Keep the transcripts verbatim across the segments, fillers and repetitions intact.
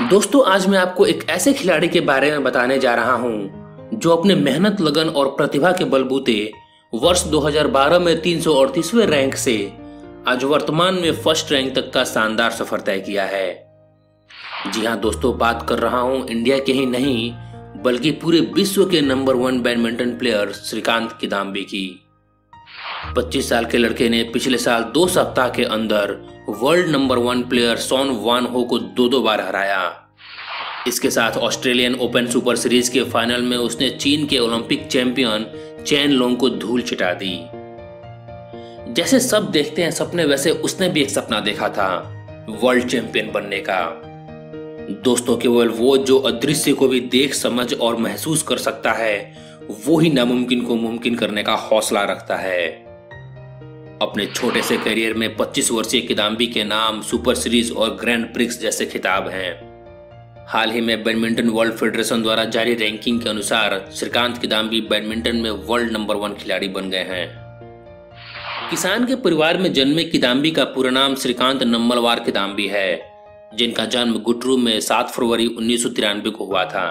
दोस्तों, आज मैं आपको एक ऐसे खिलाड़ी के बारे में बताने जा रहा हूं जो अपने मेहनत, लगन और प्रतिभा के बलबूते वर्ष दो हज़ार बारह में तीन सौ अड़तीसवें रैंक से आज वर्तमान में फर्स्ट रैंक तक का शानदार सफर तय किया है। जी हां दोस्तों, बात कर रहा हूं इंडिया के ही नहीं बल्कि पूरे विश्व के number one badminton player Srikanth Kidambi की। पच्चीस साल के लड़के ने पिछले साल दो सप्ताह के अंदर world number one player Son Wan Ho को दो दो बार हराया। इसके साथ ऑस्ट्रेलियन ओपन सुपर सीरीज के फाइनल में उसने चीन के ओलंपिक चैंपियन चेन लोंग को धूल चिटा दी। जैसे सब देखते हैं सपने, वैसे उसने भी एक सपना देखा था, वर्ल्ड चैंपियन बनने का। दोस्तों, केवल वो जो अदृश्य को भी देख, समझ और महसूस कर सकता है, वो ही नामुमकिन को मुमकिन करने का हौसला रखता है। अपने छोटे से करियर में पच्चीस वर्षीय किदाम्बी के नाम सुपर सीरीज और ग्रैंड प्रिक्स जैसे खिताब हैं। हाल ही में बैडमिंटन वर्ल्ड फेडरेशन द्वारा जारी रैंकिंग के अनुसार श्रीकांत किदाम्बी बैडमिंटन में वर्ल्ड नंबर वन खिलाड़ी बन गए हैं। किसान के परिवार में जन्मे किदाम्बी का पूरा नाम श्रीकांत नम्मलवार किदाम्बी है, जिनका जन्म गुटरू में सात फरवरी उन्नीस सौ तिरानवे को हुआ था।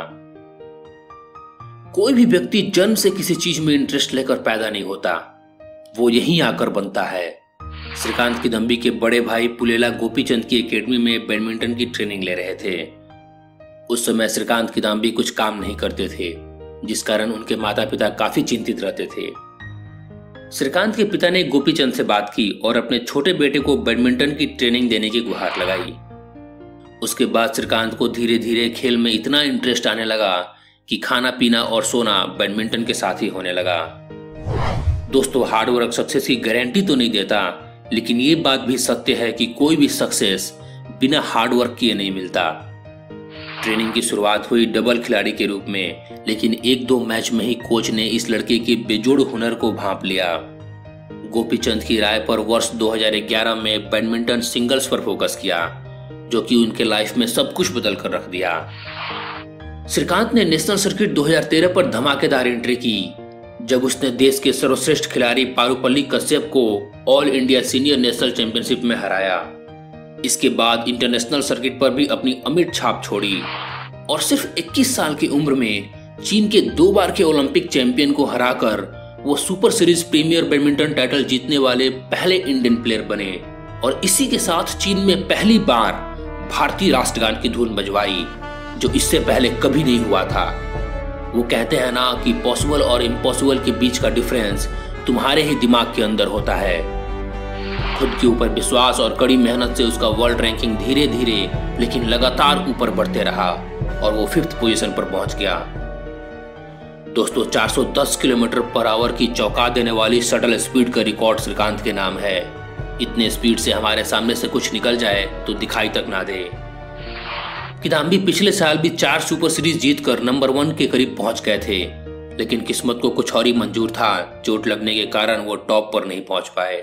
कोई भी व्यक्ति जन्म से किसी चीज में इंटरेस्ट लेकर पैदा नहीं होता, वो यहीं आकर बनता है। श्रीकांत किदम्बी के बड़े भाई पुलेला गोपीचंद की एकेडमी में बैडमिंटन की ट्रेनिंग ले रहे थे। उस समय श्रीकांत किदम्बी कुछ काम नहीं करते थे, जिस कारण उनके माता पिता काफी चिंतित रहते थे। श्रीकांत के पिता ने गोपीचंद से बात की और अपने छोटे बेटे को बैडमिंटन की ट्रेनिंग देने की गुहार लगाई। उसके बाद श्रीकांत को धीरे धीरे खेल में इतना इंटरेस्ट आने लगा कि खाना पीना और सोना बैडमिंटन के साथ ही होने लगा। दोस्तों, हार्डवर्क सक्सेस की गारंटी तो नहीं देता, लेकिन ये बात भी सत्य है कि कोई भी सक्सेस बिना हार्डवर्क किए नहीं मिलता। ट्रेनिंग की शुरुआत हुई डबल खिलाड़ी के रूप में, लेकिन एक दो मैच में ही कोच ने इस लड़के के बेजोड़ हुनर को भांप लिया। गोपीचंद की राय पर वर्ष दो हज़ार ग्यारह में बैडमिंटन सिंगल्स पर फोकस किया, जो कि उनके लाइफ में सब कुछ बदल कर रख दिया। श्रीकांत ने नेशनल सर्किट दो हज़ार तेरह पर धमाकेदार एंट्री की, जब उसने देश के सर्वश्रेष्ठ खिलाड़ी पारुपल्ली कश्यप को all India senior national championship में हराया। इसके बाद इंटरनेशनल सर्किट पर भी अपनी अमिट छाप छोड़ी और सिर्फ इक्कीस साल की उम्र में चीन के दो बार के ओलंपिक चैंपियन को हराकर वो super series premier badminton title जीतने वाले पहले इंडियन प्लेयर बने और इसी के साथ चीन में पहली बार भारतीय राष्ट्रगान की धुन बजवाई, जो इससे पहले कभी नहीं हुआ था। वो कहते हैं ना कि पॉसिबल और इम्पॉसिबल के बीच का डिफरेंस तुम्हारे ही दिमाग के अंदर होता है। खुद के ऊपर विश्वास और कड़ी मेहनत से उसका वर्ल्ड रैंकिंग धीरे धीरे लेकिन लगातार ऊपर बढ़ते रहा और वो फिफ्थ पोजीशन पर पहुंच गया। दोस्तों, चार सौ दस किलोमीटर पर आवर की चौंका देने वाली शटल स्पीड का रिकॉर्ड श्रीकांत के नाम है। इतने स्पीड से हमारे सामने से कुछ निकल जाए तो दिखाई तक ना दे। किदाम्बी पिछले साल भी चार सुपर सीरीज जीतकर नंबर वन के करीब पहुंच गए थे, लेकिन किस्मत को कुछ और ही मंजूर था। चोट लगने के कारण वो टॉप पर नहीं पहुंच पाए।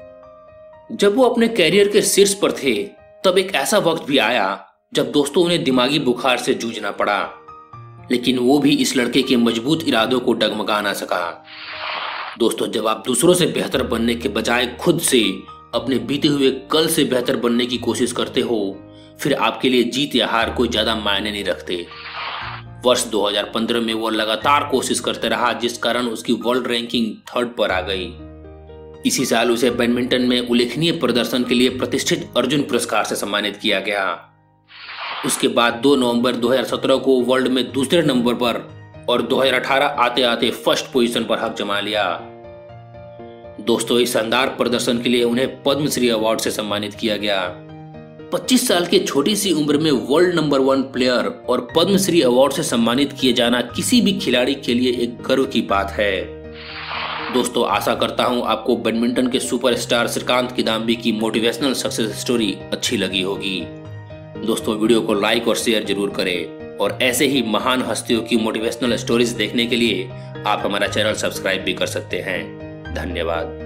जब वो अपने कैरियर के शीर्ष पर थे, तब एक ऐसा वक्त भी आया जब दोस्तों उन्हें दिमागी बुखार से जूझना पड़ा, लेकिन वो भी इस लड़के के मजबूत इरादों को डगमगा ना सका। दोस्तों, जब आप दूसरों से बेहतर बनने के बजाय खुद से, अपने बीते हुए कल से बेहतर बनने की कोशिश करते हो, फिर आपके लिए जीत या हार कोई ज्यादा मायने नहीं रखते। वर्ष दो हज़ार पंद्रह में वो लगातार कोशिश करते रहा, जिस कारण उसकी वर्ल्ड रैंकिंग थर्ड पर आ गई। इसी साल उसे बैडमिंटन में उल्लेखनीय प्रदर्शन के लिए प्रतिष्ठित अर्जुन पुरस्कार से सम्मानित किया गया। उसके बाद दो नवंबर दो हज़ार सत्रह को वर्ल्ड में दूसरे नंबर पर और दो हज़ार अठारह आते आते फर्स्ट पोजीशन पर हक जमा लिया। दोस्तों, इस शानदार प्रदर्शन के लिए उन्हें पद्मश्री अवार्ड से सम्मानित किया गया। पच्चीस साल की छोटी सी उम्र में वर्ल्ड नंबर वन प्लेयर और पद्मश्री अवार्ड से सम्मानित किए जाना किसी भी खिलाड़ी के लिए एक गर्व की बात है। दोस्तों, आशा करता हूं आपको बैडमिंटन के सुपरस्टार श्रीकांत किदाम्बी की मोटिवेशनल सक्सेस स्टोरी अच्छी लगी होगी। दोस्तों, वीडियो को लाइक और शेयर जरूर करें और ऐसे ही महान हस्तियों की मोटिवेशनल स्टोरीज देखने के लिए आप हमारा चैनल सब्सक्राइब भी कर सकते हैं। धन्यवाद।